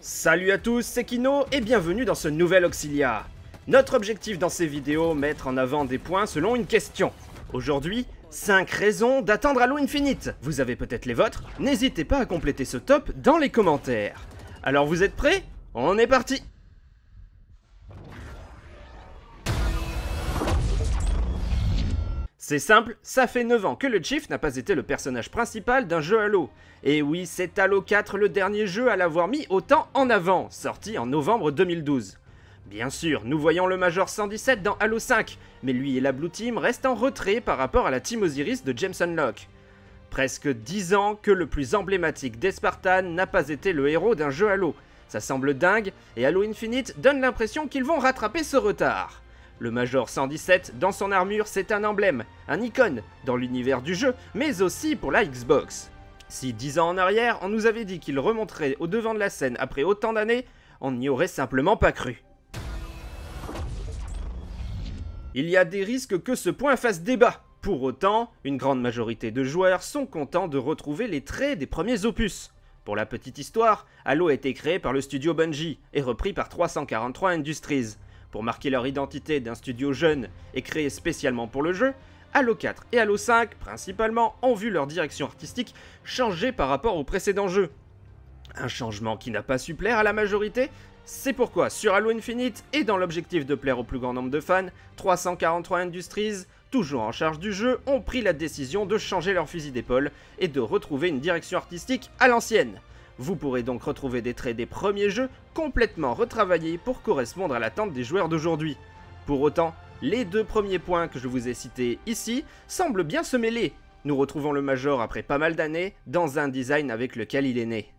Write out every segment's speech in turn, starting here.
Salut à tous, c'est Kino et bienvenue dans ce nouvel Auxilia. Notre objectif dans ces vidéos, mettre en avant des points selon une question. Aujourd'hui, 5 raisons d'attendre Halo Infinite. Vous avez peut-être les vôtres, n'hésitez pas à compléter ce top dans les commentaires. Alors vous êtes prêts? On est parti! C'est simple, ça fait 9 ans que le Chief n'a pas été le personnage principal d'un jeu Halo. Et oui, c'est Halo 4 le dernier jeu à l'avoir mis autant en avant, sorti en novembre 2012. Bien sûr, nous voyons le Major 117 dans Halo 5, mais lui et la Blue Team restent en retrait par rapport à la Team Osiris de Jameson Locke. Presque 10 ans que le plus emblématique des Spartans n'a pas été le héros d'un jeu Halo. Ça semble dingue, et Halo Infinite donne l'impression qu'ils vont rattraper ce retard. Le Major 117, dans son armure, c'est un emblème, un icône, dans l'univers du jeu, mais aussi pour la Xbox. Si 10 ans en arrière, on nous avait dit qu'il remonterait au devant de la scène après autant d'années, on n'y aurait simplement pas cru. Il y a des risques que ce point fasse débat. Pour autant, une grande majorité de joueurs sont contents de retrouver les traits des premiers opus. Pour la petite histoire, Halo a été créé par le studio Bungie et repris par 343 Industries. Pour marquer leur identité d'un studio jeune et créé spécialement pour le jeu, Halo 4 et Halo 5, principalement, ont vu leur direction artistique changer par rapport aux précédents jeux. Un changement qui n'a pas su plaire à la majorité, c'est pourquoi sur Halo Infinite, et dans l'objectif de plaire au plus grand nombre de fans, 343 Industries, toujours en charge du jeu, ont pris la décision de changer leur fusil d'épaule et de retrouver une direction artistique à l'ancienne. Vous pourrez donc retrouver des traits des premiers jeux complètement retravaillés pour correspondre à l'attente des joueurs d'aujourd'hui. Pour autant, les deux premiers points que je vous ai cités ici semblent bien se mêler. Nous retrouvons le Major après pas mal d'années dans un design avec lequel il est né.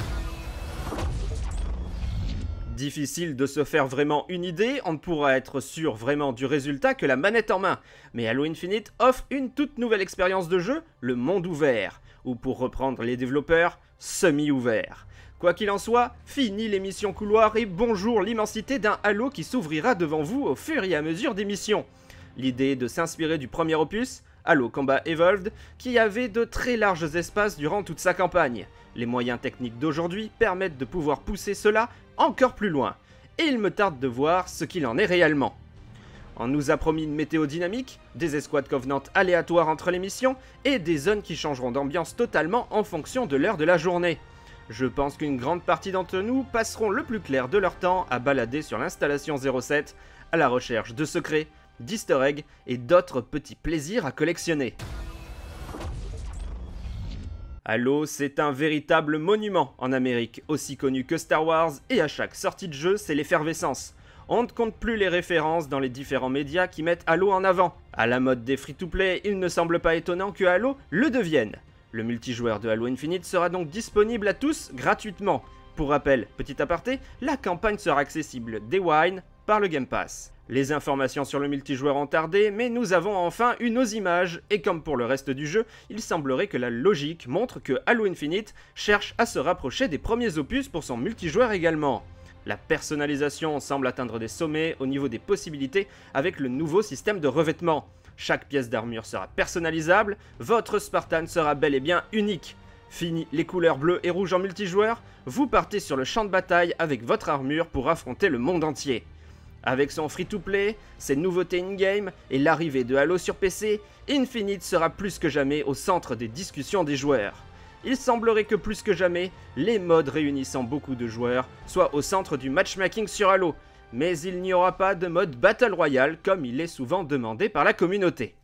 Difficile de se faire vraiment une idée, on ne pourra être sûr vraiment du résultat que la manette en main. Mais Halo Infinite offre une toute nouvelle expérience de jeu, le monde ouvert, ou pour reprendre les développeurs, semi-ouvert. Quoi qu'il en soit, fini les missions couloirs et bonjour l'immensité d'un Halo qui s'ouvrira devant vous au fur et à mesure des missions. L'idée est de s'inspirer du premier opus, Halo Combat Evolved, qui avait de très larges espaces durant toute sa campagne. Les moyens techniques d'aujourd'hui permettent de pouvoir pousser cela encore plus loin, et il me tarde de voir ce qu'il en est réellement. On nous a promis une météo dynamique, des escouades Covenant aléatoires entre les missions, et des zones qui changeront d'ambiance totalement en fonction de l'heure de la journée. Je pense qu'une grande partie d'entre nous passeront le plus clair de leur temps à balader sur l'installation 07, à la recherche de secrets, d'easter eggs et d'autres petits plaisirs à collectionner. Halo, c'est un véritable monument en Amérique, aussi connu que Star Wars, et à chaque sortie de jeu, c'est l'effervescence. On ne compte plus les références dans les différents médias qui mettent Halo en avant. À la mode des free-to-play, il ne semble pas étonnant que Halo le devienne. Le multijoueur de Halo Infinite sera donc disponible à tous gratuitement. Pour rappel, petit aparté, la campagne sera accessible Day One par le Game Pass. Les informations sur le multijoueur ont tardé, mais nous avons enfin eu nos images, et comme pour le reste du jeu, il semblerait que la logique montre que Halo Infinite cherche à se rapprocher des premiers opus pour son multijoueur également. La personnalisation semble atteindre des sommets au niveau des possibilités avec le nouveau système de revêtement. Chaque pièce d'armure sera personnalisable, votre Spartan sera bel et bien unique. Fini les couleurs bleues et rouges en multijoueur, vous partez sur le champ de bataille avec votre armure pour affronter le monde entier. Avec son free-to-play, ses nouveautés in-game et l'arrivée de Halo sur PC, Infinite sera plus que jamais au centre des discussions des joueurs. Il semblerait que plus que jamais, les modes réunissant beaucoup de joueurs soient au centre du matchmaking sur Halo, mais il n'y aura pas de mode Battle Royale comme il est souvent demandé par la communauté.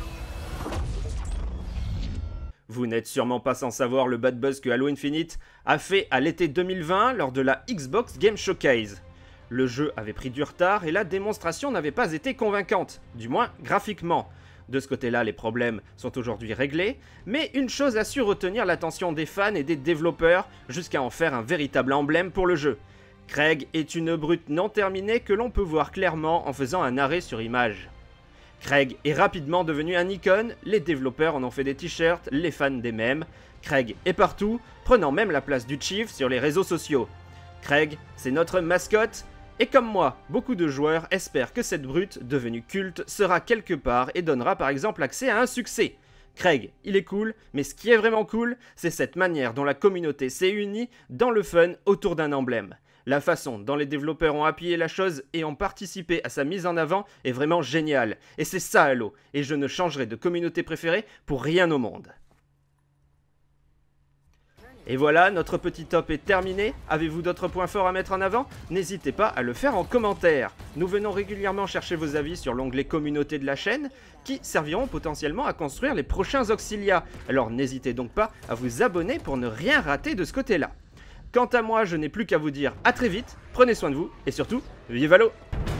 Vous n'êtes sûrement pas sans savoir le bad buzz que Halo Infinite a fait à l'été 2020 lors de la Xbox Game Showcase. Le jeu avait pris du retard et la démonstration n'avait pas été convaincante, du moins graphiquement. De ce côté-là, les problèmes sont aujourd'hui réglés, mais une chose a su retenir l'attention des fans et des développeurs jusqu'à en faire un véritable emblème pour le jeu. Craig est une brute non terminée que l'on peut voir clairement en faisant un arrêt sur image. Craig est rapidement devenu un icône, les développeurs en ont fait des t-shirts, les fans des mèmes. Craig est partout, prenant même la place du Chief sur les réseaux sociaux. Craig, c'est notre mascotte, et comme moi, beaucoup de joueurs espèrent que cette brute, devenue culte, sera quelque part et donnera par exemple accès à un succès. Craig, il est cool, mais ce qui est vraiment cool, c'est cette manière dont la communauté s'est unie dans le fun autour d'un emblème. La façon dont les développeurs ont appuyé la chose et ont participé à sa mise en avant est vraiment géniale. Et c'est ça Halo, et je ne changerai de communauté préférée pour rien au monde. Et voilà, notre petit top est terminé. Avez-vous d'autres points forts à mettre en avant? N'hésitez pas à le faire en commentaire. Nous venons régulièrement chercher vos avis sur l'onglet communauté de la chaîne, qui serviront potentiellement à construire les prochains Auxilia. Alors n'hésitez donc pas à vous abonner pour ne rien rater de ce côté-là. Quant à moi, je n'ai plus qu'à vous dire à très vite, prenez soin de vous, et surtout, vive Halo!